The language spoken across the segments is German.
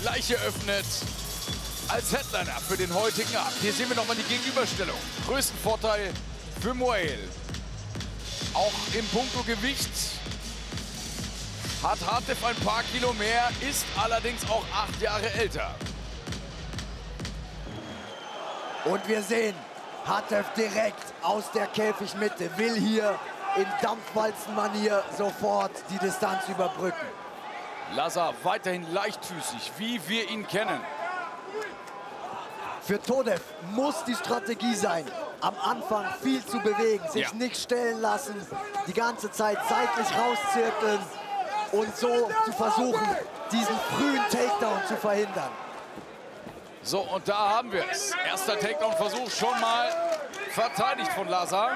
gleich eröffnet als Headliner für den heutigen Abend. Hier sehen wir nochmal die Gegenüberstellung. Größten Vorteil für Moael. Auch im Punkto Gewicht hat Haatef ein paar Kilo mehr, ist allerdings auch 8 Jahre älter. Und wir sehen, Haatef direkt aus der Käfigmitte, will hier in Dampfwalzenmanier sofort die Distanz überbrücken. Lazar weiterhin leichtfüßig, wie wir ihn kennen. Für Todev muss die Strategie sein, am Anfang viel zu bewegen, sich nicht stellen lassen, die ganze Zeit seitlich rauszirkeln und so zu versuchen, diesen frühen Takedown zu verhindern. So, und da haben wir es. Erster Takedown-Versuch schon mal verteidigt von Lazar.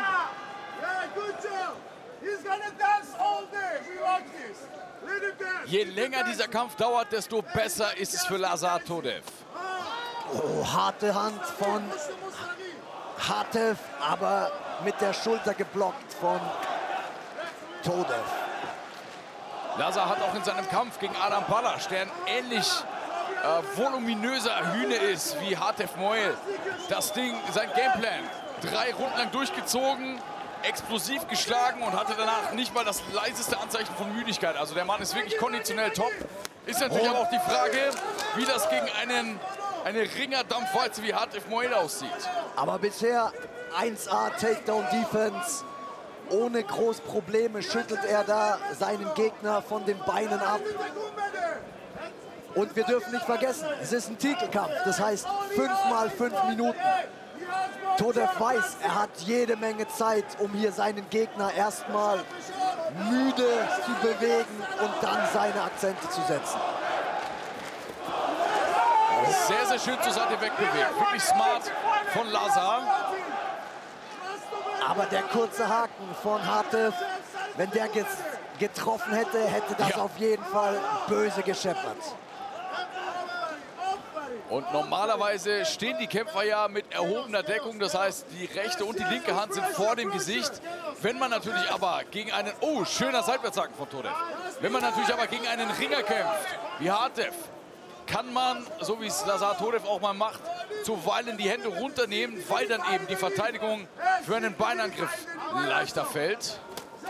Je länger dieser Kampf dauert, desto besser ist es für Lazar Todev. Oh, harte Hand von Haatef, aber mit der Schulter geblockt von Todev. Lazar hat auch in seinem Kampf gegen Adam Palasch, der ein ähnlich voluminöser Hühne ist wie Haatef Moael, das Ding, sein Gameplan, 3 Runden lang durchgezogen, explosiv geschlagen und hatte danach nicht mal das leiseste Anzeichen von Müdigkeit. Also der Mann ist wirklich konditionell top. Ist natürlich aber auch die Frage, wie das gegen eine Ringer-Dampfwalze wie Haatef Moael aussieht. Aber bisher 1A Takedown-Defense. Ohne groß Probleme schüttelt er da seinen Gegner von den Beinen ab. Und wir dürfen nicht vergessen, es ist ein Titelkampf. Das heißt 5 mal 5 Minuten. Todev weiß, er hat jede Menge Zeit, um hier seinen Gegner erstmal müde zu bewegen und dann seine Akzente zu setzen. Sehr, sehr schön zur Seite wegbewegt. Wirklich smart von Lazar. Aber der kurze Haken von Haatef, wenn der getroffen hätte, hätte das auf jeden Fall böse gescheppert. Und normalerweise stehen die Kämpfer ja mit erhobener Deckung. Das heißt, die rechte und die linke Hand sind vor dem Gesicht. Wenn man natürlich aber gegen einen... Oh, schöner Seitwärtshaken von Todev. Wenn man natürlich aber gegen einen Ringer kämpft, wie Haatef, kann man, so wie es Lazar Todev auch mal macht, zuweilen die Hände runternehmen, weil dann eben die Verteidigung für einen Beinangriff leichter fällt.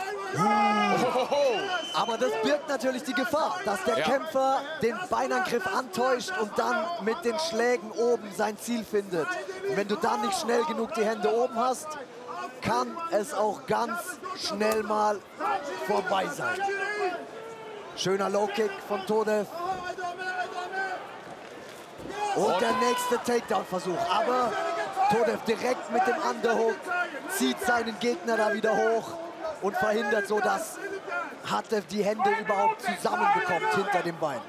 Aber das birgt natürlich die Gefahr, dass der Kämpfer den Beinangriff antäuscht und dann mit den Schlägen oben sein Ziel findet. Und wenn du dann nicht schnell genug die Hände oben hast, kann es auch ganz schnell mal vorbei sein. Schöner Low-Kick von Todev. Und der nächste Takedown-Versuch. Aber Todev direkt mit dem Underhook zieht seinen Gegner da wieder hoch und verhindert so, dass Haatef die Hände überhaupt zusammenbekommt hinter dem Bein.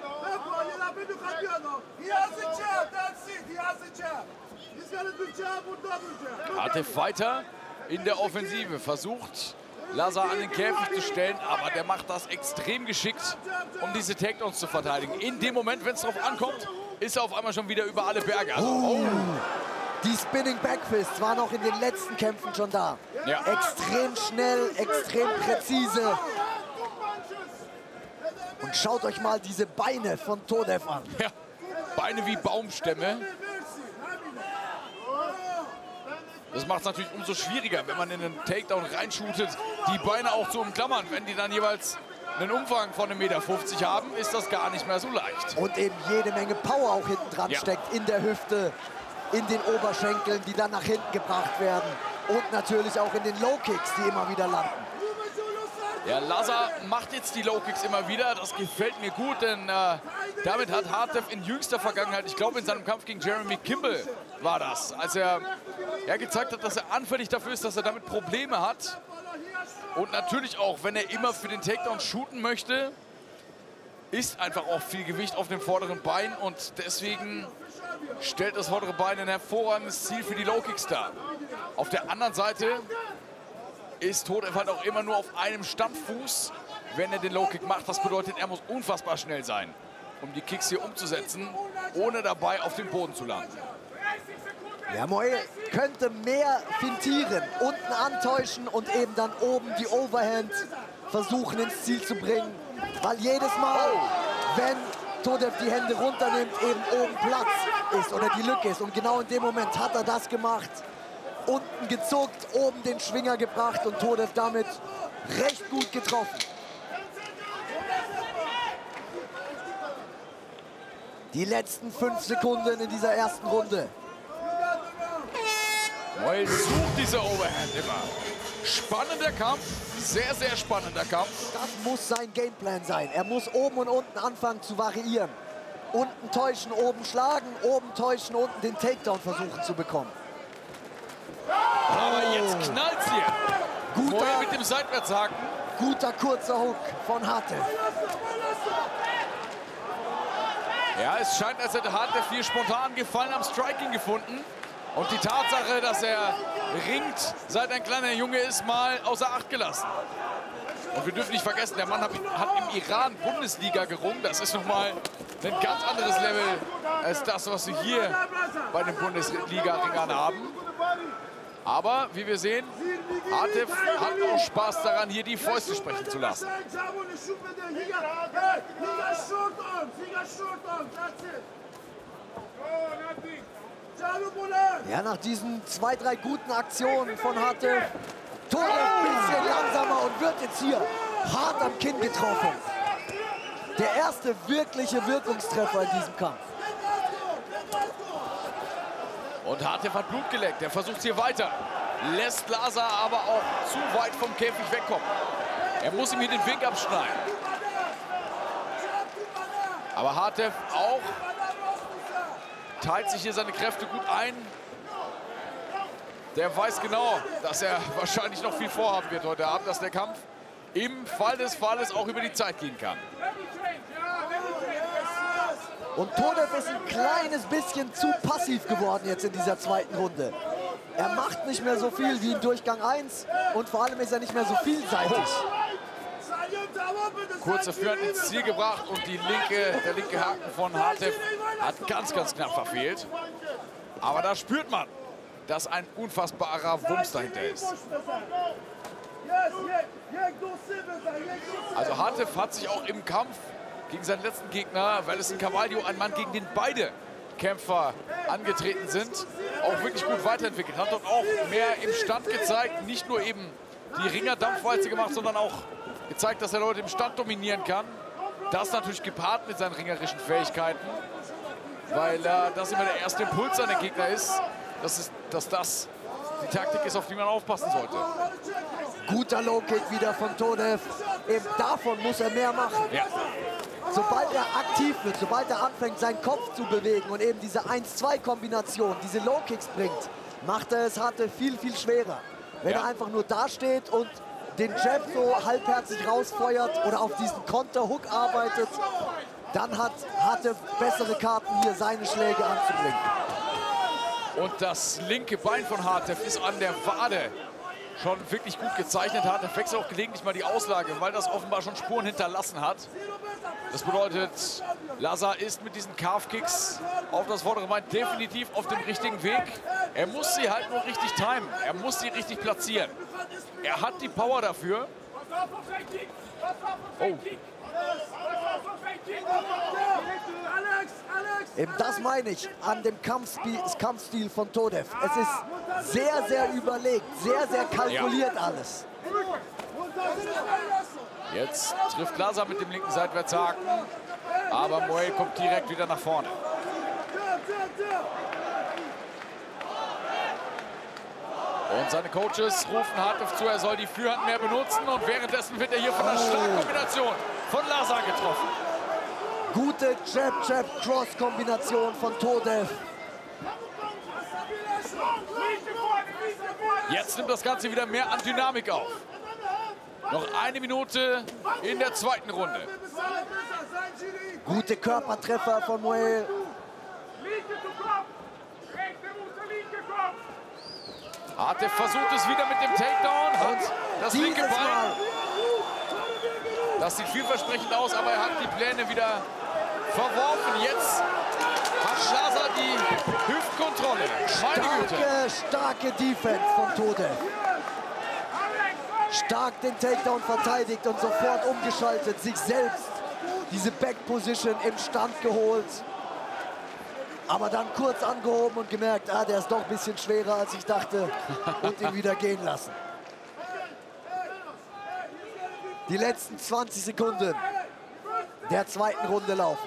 Haatef weiter in der Offensive, versucht Lazar an den Käfig zu stellen, aber der macht das extrem geschickt, um diese Takedowns zu verteidigen. In dem Moment, wenn es drauf ankommt, ist er auf einmal schon wieder über alle Berge. Also, Die Spinning Backfists war noch in den letzten Kämpfen schon da. Ja. Extrem schnell, extrem präzise. Und schaut euch mal diese Beine von Todev an. Ja, Beine wie Baumstämme. Das macht es natürlich umso schwieriger, wenn man in einen Takedown reinshootet, die Beine auch zu umklammern. Wenn die dann jeweils einen Umfang von 1,50 Meter haben, ist das gar nicht mehr so leicht. Und eben jede Menge Power auch hinten dran steckt, in der Hüfte, in den Oberschenkeln, die dann nach hinten gebracht werden. Und natürlich auch in den Low-Kicks, die immer wieder landen. Ja, Lazar macht jetzt die Low-Kicks immer wieder. Das gefällt mir gut, denn damit hat Haatef in jüngster Vergangenheit, ich glaube in seinem Kampf gegen Jeremy Kimball war das, als er gezeigt hat, dass er anfällig dafür ist, dass er damit Probleme hat. Und natürlich auch, wenn er immer für den Takedown shooten möchte, ist einfach auch viel Gewicht auf dem vorderen Bein. Und deswegen stellt das vordere Bein ein hervorragendes Ziel für die Low-Kicks dar. Auf der anderen Seite ist Todev halt auch immer nur auf einem Standfuß, wenn er den Low-Kick macht. Das bedeutet, er muss unfassbar schnell sein, um die Kicks hier umzusetzen, ohne dabei auf dem Boden zu landen. Ja, Moael könnte mehr fintieren, unten antäuschen und eben dann oben die Overhand versuchen ins Ziel zu bringen. Weil jedes Mal, wenn Todev die Hände runternimmt, eben oben Platz ist oder die Lücke ist. Und genau in dem Moment hat er das gemacht. Unten gezuckt, oben den Schwinger gebracht und Todev damit recht gut getroffen. Die letzten 5 Sekunden in dieser ersten Runde. Moel sucht diese Overhand immer. Spannender Kampf, sehr, sehr spannender Kampf. Das muss sein Gameplan sein. Er muss oben und unten anfangen zu variieren. Unten täuschen, oben schlagen, oben täuschen, unten den Takedown versuchen zu bekommen. Aber jetzt knallt's hier. Moel mit dem Seitwärtshaken. Guter kurzer Hook von Hartev. Ja, es scheint, als hätte Hartev hier spontan Gefallen am Striking gefunden. Und die Tatsache, dass er ringt, seit ein kleiner Junge ist, mal außer Acht gelassen. Und wir dürfen nicht vergessen, der Mann hat im Iran Bundesliga gerungen. Das ist nochmal ein ganz anderes Level als das, was wir hier bei den Bundesliga-Ringern haben. Aber wie wir sehen, Hartev hat auch Spaß daran, hier die Fäuste sprechen zu lassen. Ja, nach diesen 2, 3 guten Aktionen von Hartev, Todev ein bisschen langsamer und wird jetzt hier hart am Kinn getroffen. Der erste wirkliche Wirkungstreffer in diesem Kampf. Und Hartev hat Blut geleckt. Er versucht hier weiter. Lässt Laza aber auch zu weit vom Käfig wegkommen. Er muss ihm hier den Weg abschneiden. Aber Hartev auch teilt sich hier seine Kräfte gut ein. Der weiß genau, dass er wahrscheinlich noch viel vorhaben wird heute Abend, dass der Kampf im Fall des Falles auch über die Zeit gehen kann. Und Todev ist ein kleines bisschen zu passiv geworden jetzt in dieser zweiten Runde. Er macht nicht mehr so viel wie in Durchgang 1 und vor allem ist er nicht mehr so vielseitig. Kurze Führung ins Ziel gebracht und der linke Haken von Hartev hat ganz, ganz knapp verfehlt. Aber da spürt man, dass ein unfassbarer Wumms dahinter ist. Also Hartev hat sich auch im Kampf gegen seinen letzten Gegner, Wallace Carvalho, ein Mann, gegen den beide Kämpfer angetreten sind, auch wirklich gut weiterentwickelt. Hat dort auch mehr im Stand gezeigt, nicht nur eben die Ringerdampfwalze gemacht, sondern auch gezeigt, dass er Leute im Stand dominieren kann. Das natürlich gepaart mit seinen ringerischen Fähigkeiten, weil das immer der erste Impuls seiner Gegner ist, dass das die Taktik ist, auf die man aufpassen sollte. Guter Low-Kick wieder von Todev. Eben davon muss er mehr machen. Ja. Sobald er aktiv wird, sobald er anfängt, seinen Kopf zu bewegen und eben diese 1-2-Kombination, diese Low-Kicks bringt, macht er es Hartev viel, viel schwerer. Wenn er einfach nur dasteht und den Jab so halbherzig rausfeuert oder auf diesen Konter-Hook arbeitet, dann hat Hartev bessere Karten, hier seine Schläge anzubringen. Und das linke Bein von Hartev ist an der Wade schon wirklich gut gezeichnet. Hartev wechselt auch gelegentlich mal die Auslage, weil das offenbar schon Spuren hinterlassen hat. Das bedeutet, Laza ist mit diesen Calf-Kicks auf das vordere Bein definitiv auf dem richtigen Weg. Er muss sie halt nur richtig timen. Er muss sie richtig platzieren. Er hat die Power dafür. Oh. Eben das meine ich an dem Kampfstil von Todev. Es ist sehr, sehr überlegt, sehr, sehr kalkuliert alles. Jetzt trifft Laza mit dem linken Seitwärtshaken, aber Moel kommt direkt wieder nach vorne. Und seine Coaches rufen Hartev zu, er soll die Führhand mehr benutzen und währenddessen wird er hier von einer Schlagkombination von Laza getroffen. Gute Jab-Jab-Cross-Kombination von Todev. Jetzt nimmt das Ganze wieder mehr an Dynamik auf. Noch eine Minute in der zweiten Runde. Gute Körpertreffer von Moel. Hartev versucht es wieder mit dem Takedown, hat das linke Bein. Das sieht vielversprechend aus, aber er hat die Pläne wieder verworfen. Jetzt hat Laza die Hüftkontrolle. Meine Güte. Starke Defense von Todev. Stark den Takedown verteidigt und sofort umgeschaltet, sich selbst diese Back-Position im Stand geholt. Aber dann kurz angehoben und gemerkt, der ist doch ein bisschen schwerer, als ich dachte, und ihn wieder gehen lassen. Die letzten 20 Sekunden der zweiten Runde laufen.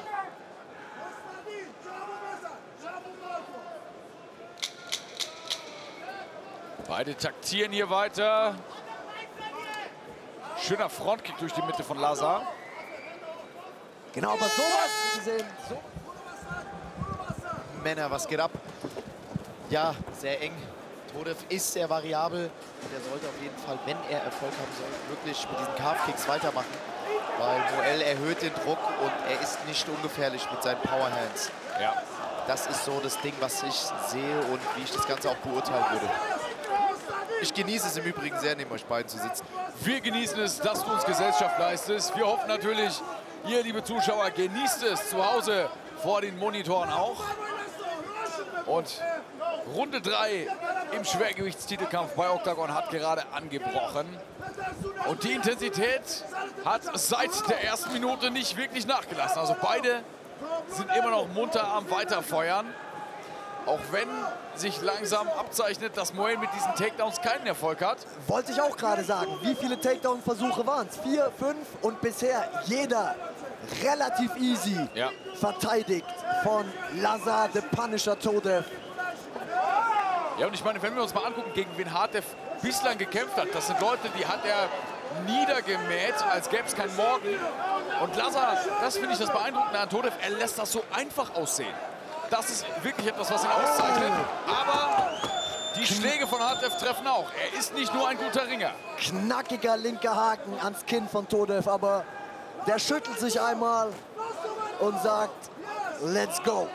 Beide taktieren hier weiter. Schöner Frontkick durch die Mitte von Laza. Genau, aber sowas gesehen. So. Männer, was geht ab? Ja, sehr eng. Todev ist sehr variabel. Und er sollte auf jeden Fall, wenn er Erfolg haben soll, wirklich mit diesen Calf-Kicks weitermachen. Weil Moel erhöht den Druck und er ist nicht ungefährlich mit seinen Powerhands. Ja. Das ist so das Ding, was ich sehe und wie ich das Ganze auch beurteilen würde. Ich genieße es im Übrigen sehr, neben euch beiden zu sitzen. Wir genießen es, dass du uns Gesellschaft leistest. Wir hoffen natürlich, ihr, liebe Zuschauer, genießt es zu Hause vor den Monitoren auch. Und Runde 3 im Schwergewichtstitelkampf bei Octagon hat gerade angebrochen. Und die Intensität hat seit der ersten Minute nicht wirklich nachgelassen. Also beide sind immer noch munter am Weiterfeuern. Auch wenn sich langsam abzeichnet, dass Moel mit diesen Takedowns keinen Erfolg hat. Wollte ich auch gerade sagen. Wie viele Takedown-Versuche waren es? 4, 5 und bisher jeder relativ easy verteidigt von Laza the Punisher Todev. Ja, und ich meine, wenn wir uns mal angucken, gegen wen Hartev bislang gekämpft hat, das sind Leute, die hat er niedergemäht, als gäbe es keinen Morgen. Und Laza, das finde ich das Beeindruckende an Todev, er lässt das so einfach aussehen. Das ist wirklich etwas, was ihn auszeichnet. Aber die Schläge von Hartev treffen auch. Er ist nicht nur ein guter Ringer. Knackiger linker Haken ans Kinn von Todev, aber der schüttelt sich einmal und sagt, let's go.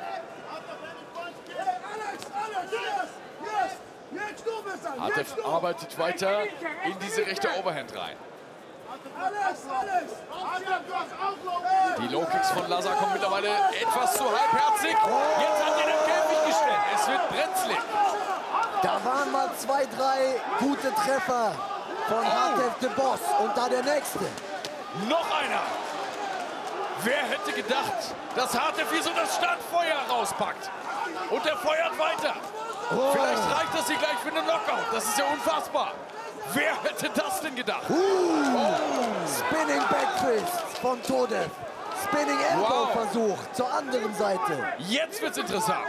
Hartev arbeitet weiter in diese rechte Overhand rein. Die Low-Kicks von Laza kommen mittlerweile etwas zu halbherzig. Jetzt hat er den Käfig gestellt. Es wird brenzlig. Da waren mal 2, 3 gute Treffer von Hartev the Boss. Und da der nächste. Noch einer. Wer hätte gedacht, dass Hartev hier so das Standfeuer rauspackt? Und er feuert weiter. Vielleicht reicht das hier gleich für einen Knockout. Das ist ja unfassbar. Wer hätte das denn gedacht? Spinning Backfist von Todev. Spinning Elbow Versuch zur anderen Seite. Jetzt wird's interessant.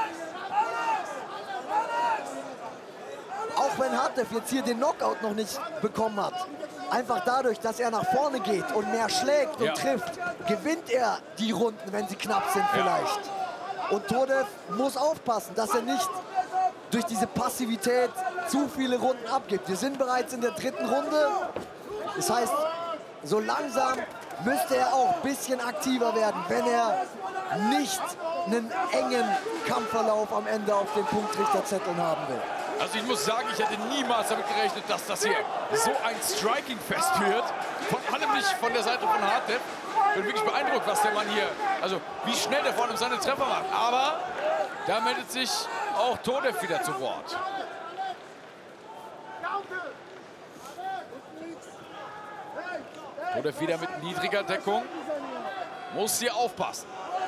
Auch wenn Hartev jetzt hier den Knockout noch nicht bekommen hat. Einfach dadurch, dass er nach vorne geht und mehr schlägt und trifft, gewinnt er die Runden, wenn sie knapp sind vielleicht. Und Todev muss aufpassen, dass er nicht durch diese Passivität zu viele Runden abgibt. Wir sind bereits in der 3. Runde. Das heißt, so langsam müsste er auch ein bisschen aktiver werden, wenn er nicht einen engen Kampfverlauf am Ende auf den Punktrichterzetteln haben will. Also ich muss sagen, ich hätte niemals damit gerechnet, dass das hier so ein Striking-Fest wird. Vor allem nicht von der Seite von Hartev. Ich bin wirklich beeindruckt, was der Mann hier, also wie schnell der vor allem seine Treffer macht. Aber da meldet sich auch Todev wieder zu Wort. Todev wieder mit niedriger Deckung. Muss hier aufpassen.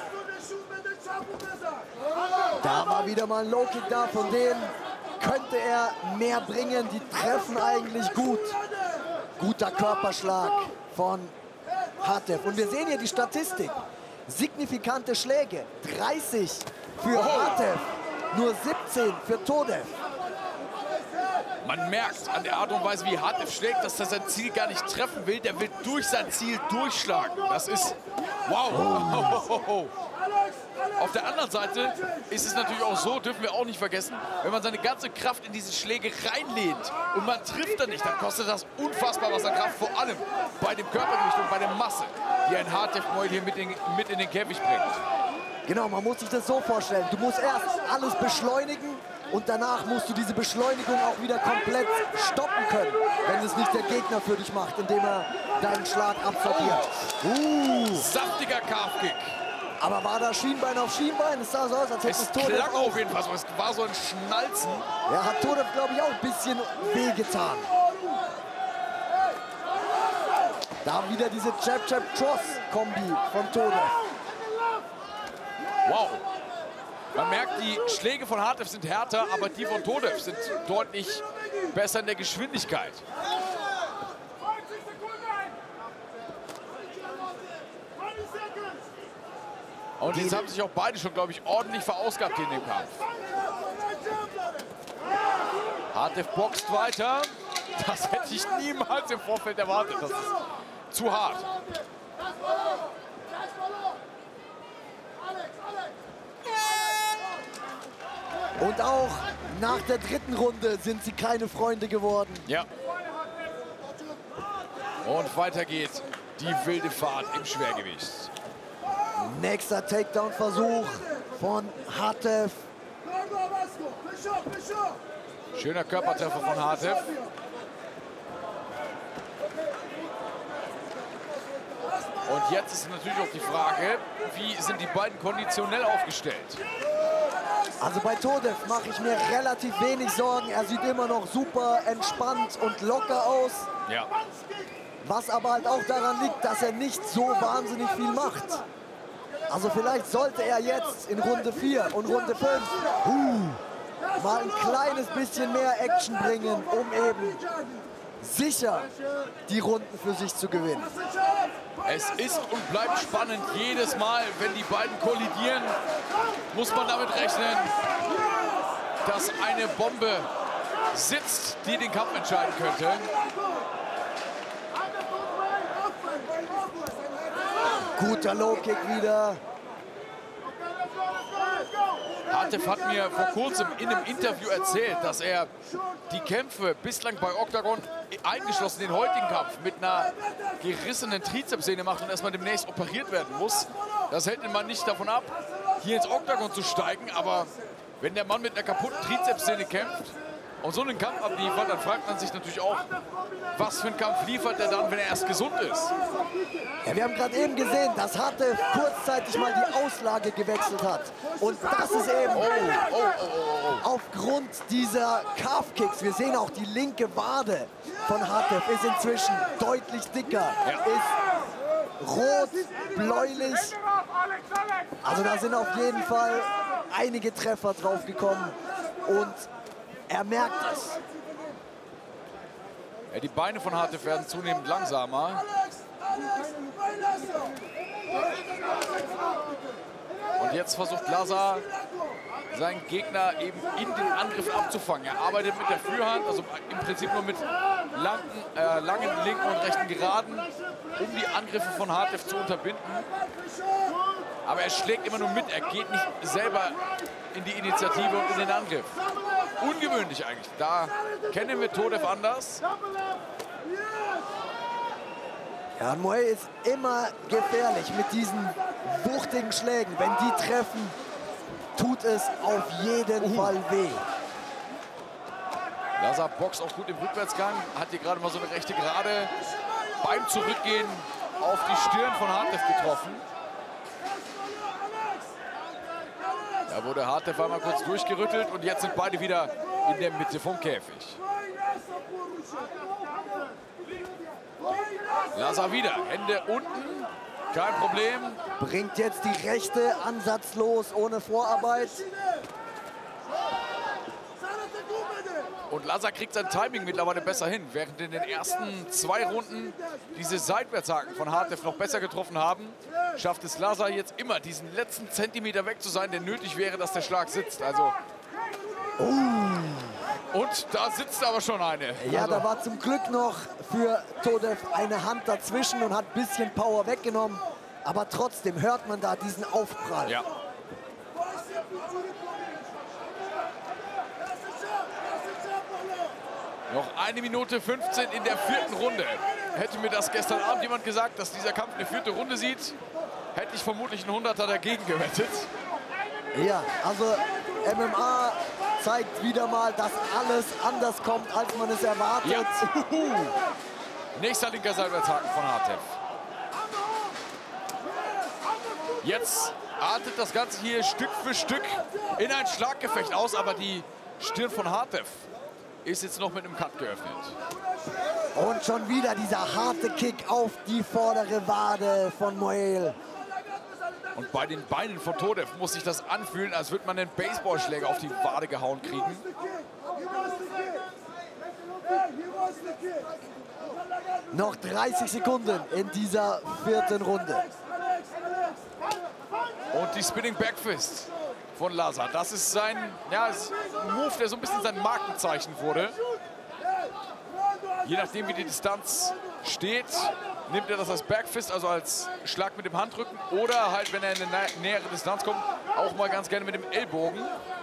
Da war wieder mal ein Low-Kick da, von denen könnte er mehr bringen. Die treffen eigentlich gut. Guter Körperschlag von Hartev. Und wir sehen hier die Statistik. Signifikante Schläge. 30 für Hartev, nur 17 für Todev. Man merkt an der Art und Weise, wie Hartev schlägt, dass er sein Ziel gar nicht treffen will. Der will durch sein Ziel durchschlagen. Das ist wow. Auf der anderen Seite ist es natürlich auch so, dürfen wir auch nicht vergessen, wenn man seine ganze Kraft in diese Schläge reinlehnt und man trifft dann nicht, dann kostet das unfassbar was an Kraft, vor allem bei dem Körpergewicht und bei der Masse, die ein Hartev Moel hier mit in den Käfig bringt. Genau, man muss sich das so vorstellen. Du musst erst alles beschleunigen und danach musst du diese Beschleunigung auch wieder komplett stoppen können, wenn es nicht der Gegner für dich macht, indem er deinen Schlag absorbiert. Saftiger Calf-Kick. Aber war da Schienbein auf Schienbein? Es sah so aus, als hätte es Todev klang auf jeden Fall so. Es war so ein Schnalzen. Ja, hat Todev, glaube ich, auch ein bisschen wehgetan. Da wieder diese Jab-Jab-Cross-Kombi von Todev. Wow. Man merkt, die Schläge von Hartev sind härter, aber die von Todev sind deutlich besser in der Geschwindigkeit. Und jetzt haben sich auch beide schon, glaube ich, ordentlich verausgabt in dem Kampf. Hartev boxt weiter. Das hätte ich niemals im Vorfeld erwartet. Das ist zu hart. Und auch nach der dritten Runde sind sie keine Freunde geworden. Ja. Und weiter geht die wilde Fahrt im Schwergewicht. Nächster Takedown-Versuch von Hartev. Schöner Körpertreffer von Hartev. Und jetzt ist natürlich auch die Frage, wie sind die beiden konditionell aufgestellt? Also bei Todev mache ich mir relativ wenig Sorgen. Er sieht immer noch super entspannt und locker aus. Ja. Was aber halt auch daran liegt, dass er nicht so wahnsinnig viel macht. Also vielleicht sollte er jetzt in Runde 4 und Runde 5 mal ein kleines bisschen mehr Action bringen, um eben sicher die Runden für sich zu gewinnen. Es ist und bleibt spannend. Jedes Mal, wenn die beiden kollidieren, muss man damit rechnen, dass eine Bombe sitzt, die den Kampf entscheiden könnte. Guter Low-Kick wieder. Hartev hat mir vor kurzem in einem Interview erzählt, dass er die Kämpfe bislang bei Octagon, eingeschlossen den heutigen Kampf, mit einer gerissenen Trizepssehne macht und erstmal demnächst operiert werden muss. Das hält den Mann nicht davon ab, hier ins Octagon zu steigen. Aber wenn der Mann mit einer kaputten Trizepssehne kämpft und so einen Kampf abliefert, dann fragt man sich natürlich auch, was für einen Kampf liefert er dann, wenn er erst gesund ist. Ja, wir haben gerade eben gesehen, dass Hartev kurzzeitig mal die Auslage gewechselt hat. Und das ist eben aufgrund dieser Calf-Kicks. Wir sehen auch, die linke Wade von Hartev ist inzwischen deutlich dicker. Ist rot, bläulich. Also da sind auf jeden Fall einige Treffer drauf gekommen. Und er merkt es. Ja, die Beine von Hartev werden zunehmend langsamer. Und jetzt versucht Laza, seinen Gegner eben in den Angriff abzufangen. Er arbeitet mit der Führhand, also im Prinzip nur mit langen linken und rechten Geraden, um die Angriffe von Hartev zu unterbinden. Aber er schlägt immer nur mit, er geht nicht selber in die Initiative und in den Angriff. Ungewöhnlich eigentlich. Da kennen wir Todev anders. Ja, Muay ist immer gefährlich mit diesen wuchtigen Schlägen. Wenn die treffen, tut es auf jeden Fall weh. Laza boxt auch gut im Rückwärtsgang, hat hier gerade mal so eine rechte Gerade beim Zurückgehen auf die Stirn von Hartev getroffen. Da wurde Hartev einmal kurz durchgerüttelt und jetzt sind beide wieder in der Mitte vom Käfig. Laza wieder, Hände unten, kein Problem. Bringt jetzt die rechte ansatzlos, ohne Vorarbeit. Und Laza kriegt sein Timing mittlerweile besser hin. Während in den ersten 2 Runden diese Seitwärtshaken von Hartev noch besser getroffen haben, schafft es Laza jetzt immer, diesen letzten Zentimeter weg zu sein, der nötig wäre, dass der Schlag sitzt. Also. Und da sitzt aber schon eine. Ja, also. da war zum Glück noch für Todev eine Hand dazwischen und hat ein bisschen Power weggenommen. Aber trotzdem hört man da diesen Aufprall. Ja. Noch 1 Minute 15 in der 4. Runde. Hätte mir das gestern Abend jemand gesagt, dass dieser Kampf eine 4. Runde sieht, hätte ich vermutlich einen 100er dagegen gewettet. Ja, also MMA zeigt wieder mal, dass alles anders kommt, als man es erwartet. Ja. Nächster linker Seitwärtshaken von Hartev. Jetzt artet das Ganze hier Stück für Stück in ein Schlaggefecht aus, aber die Stirn von Hartev ist jetzt noch mit einem Cut geöffnet. Und schon wieder dieser harte Kick auf die vordere Wade von Moel. Und bei den Beinen von Todev muss sich das anfühlen, als würde man einen Baseballschläger auf die Wade gehauen kriegen. Noch 30 Sekunden in dieser 4. Runde. Und die Spinning Backfist von Laza. Das ist sein Move, der so ein bisschen sein Markenzeichen wurde. Je nachdem, wie die Distanz steht, nimmt er das als Backfist, also als Schlag mit dem Handrücken. Oder halt, wenn er in eine nähere Distanz kommt, auch mal ganz gerne mit dem Ellbogen.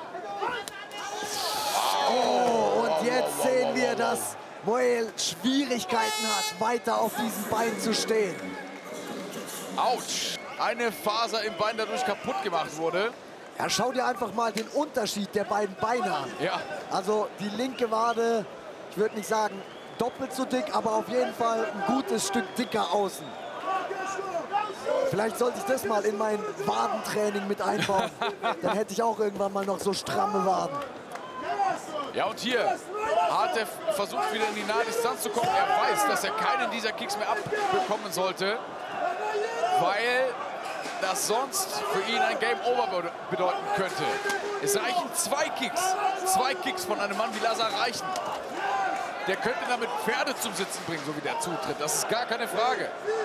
Oh, und jetzt sehen wir, dass Moel Schwierigkeiten hat, weiter auf diesem Bein zu stehen. Autsch! Eine Faser im Bein dadurch kaputt gemacht wurde. Ja, schau dir einfach mal den Unterschied der beiden Beine an. Ja. Also die linke Wade, ich würde nicht sagen doppelt so dick, aber auf jeden Fall ein gutes Stück dicker außen. Vielleicht sollte ich das mal in mein Wadentraining mit einbauen. Dann hätte ich auch irgendwann mal noch so stramme Waden. Ja, und hier, Hartev versucht wieder in die nahe Distanz zu kommen. Er weiß, dass er keinen dieser Kicks mehr abbekommen sollte, weil das sonst für ihn ein Game Over bedeuten könnte. Es reichen 2 Kicks. 2 Kicks von einem Mann wie Laza reichen. Der könnte damit Pferde zum Sitzen bringen, so wie der zutritt. Das ist gar keine Frage.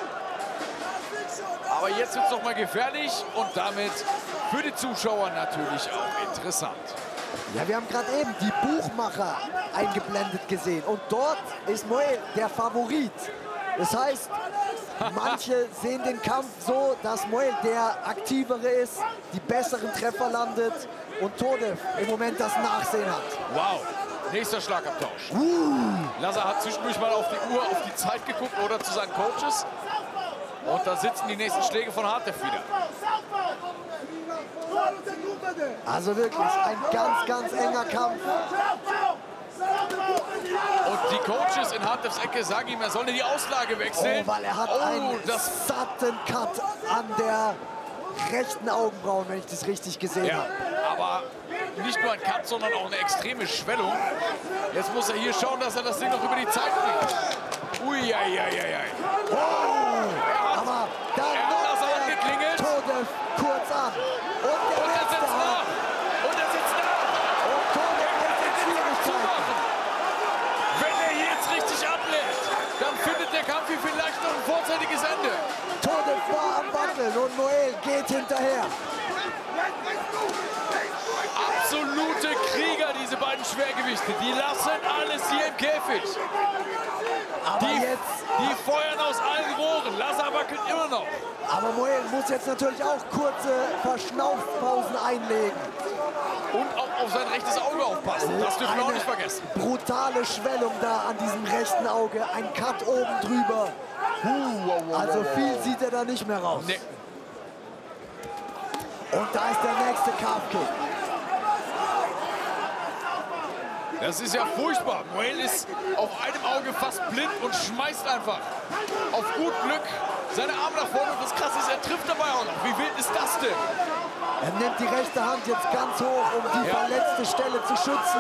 Aber jetzt wird es noch mal gefährlich und damit für die Zuschauer natürlich auch interessant. Ja, wir haben gerade eben die Buchmacher eingeblendet gesehen. Und dort ist Moel der Favorit. Das heißt, manche sehen den Kampf so, dass Moel der aktivere ist, die besseren Treffer landet und Todev im Moment das Nachsehen hat. Wow, nächster Schlagabtausch. Laza hat zwischendurch mal auf die Uhr, auf die Zeit geguckt oder zu seinen Coaches. Und da sitzen die nächsten Schläge von Hartev wieder. Also wirklich ein ganz, ganz enger Kampf. Und die Coaches in Hartevs Ecke sagen ihm, er solle die Auslage wechseln. Oh, weil er hat einen satten Cut an der rechten Augenbraue, wenn ich das richtig gesehen habe. Aber nicht nur ein Cut, sondern auch eine extreme Schwellung. Jetzt muss er hier schauen, dass er das Ding noch über die Zeit bringt. Ui, ei, ei, ei, ei. Oh, aber dann angeklingelt. Todev kurz an. Und er sitzt nach. Und er sitzt nach. Und Todev hat jetzt Schwierigkeiten. Wenn er hier jetzt richtig ablädt, dann findet der Kampf hier vielleicht noch ein vorzeitiges Ende. Todev war am Wandeln und Moel geht hinterher. Absolute Krieger, diese beiden Schwergewichte. Die lassen alles hier im Käfig. Aber Die feuern aus allen Rohren. Laza wackelt immer noch. Aber Moel muss jetzt natürlich auch kurze Verschnaufpausen einlegen. Und auch auf sein rechtes Auge aufpassen. Das dürfen wir auch nicht vergessen. Brutale Schwellung da an diesem rechten Auge. Ein Cut oben drüber. Also viel sieht er da nicht mehr raus. Nee. Und da ist der nächste Calf-Kick. Das ist ja furchtbar. Moel ist auf einem Auge fast blind und schmeißt einfach auf gut Glück seine Arme nach vorne. Und das Krasse ist, er trifft dabei auch noch. Wie wild ist das denn? Er nimmt die rechte Hand jetzt ganz hoch, um die verletzte Stelle zu schützen.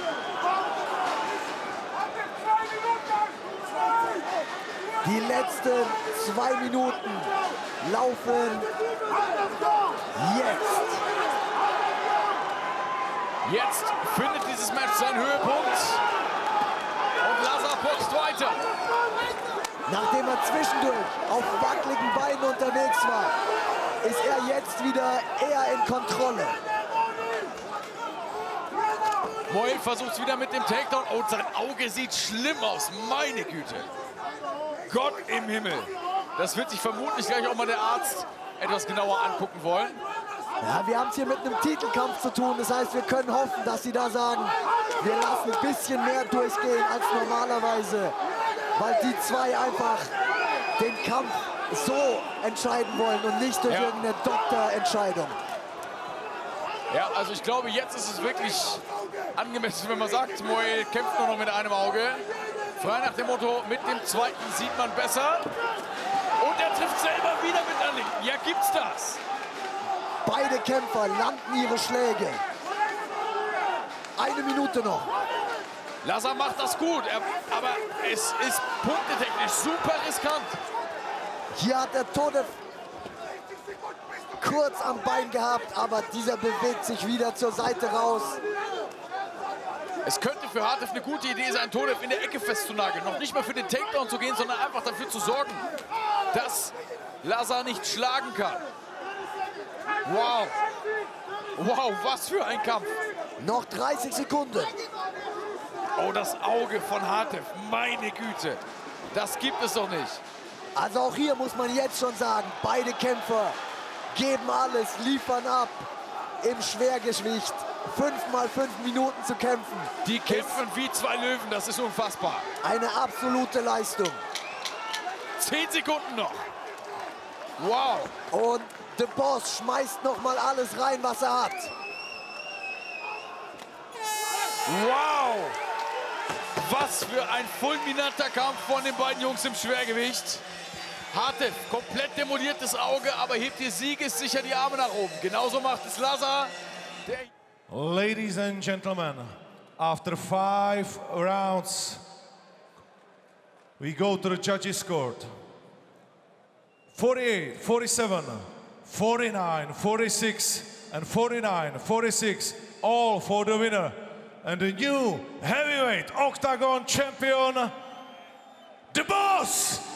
Die letzten 2 Minuten laufen jetzt. Jetzt findet dieses Match seinen Höhepunkt. Und Laza boxt weiter. Nachdem er zwischendurch auf wackeligen Beinen unterwegs war, ist er jetzt wieder eher in Kontrolle. Moel versucht es wieder mit dem Takedown. Und sein Auge sieht schlimm aus. Meine Güte. Gott im Himmel. Das wird sich vermutlich gleich auch mal der Arzt etwas genauer angucken wollen. Ja, wir haben es hier mit einem Titelkampf zu tun. Das heißt, wir können hoffen, dass sie da sagen, wir lassen ein bisschen mehr durchgehen als normalerweise. Weil die zwei einfach den Kampf so entscheiden wollen und nicht durch irgendeine Doktorentscheidung. Ja, also ich glaube, jetzt ist es wirklich angemessen, wenn man sagt, Moel kämpft nur noch mit einem Auge. Frei nach dem Motto, mit dem zweiten sieht man besser. Und er trifft selber wieder mit der Linken. Ja, gibt's das? Beide Kämpfer landen ihre Schläge. 1 Minute noch. Laza macht das gut. Er aber es ist punktetechnisch super riskant. Hier hat der Todev kurz am Bein gehabt, aber dieser bewegt sich wieder zur Seite raus. Es könnte für Hartev eine gute Idee sein, Todev in der Ecke festzunageln. Noch nicht mal für den Takedown zu gehen, sondern einfach dafür zu sorgen, dass Lazar nicht schlagen kann. Wow. Wow, was für ein Kampf. Noch 30 Sekunden. Oh, das Auge von Hartev. Meine Güte. Das gibt es doch nicht. Also auch hier muss man jetzt schon sagen, beide Kämpfer geben alles, liefern ab im Schwergewicht. 5 mal 5 Minuten zu kämpfen. Die kämpfen wie zwei Löwen, das ist unfassbar. Eine absolute Leistung. 10 Sekunden noch. Wow. Und The Boss schmeißt noch mal alles rein, was er hat. Wow. Was für ein fulminanter Kampf von den beiden Jungs im Schwergewicht. Hartev, komplett demoliertes Auge, aber hebt hier siegessicher die Arme nach oben. Genauso macht es Lazar. Ladies and gentlemen, after 5 rounds, we go to the judges' court. 48, 47, 49, 46, and 49, 46, all for the winner. And the new heavyweight octagon champion, The Boss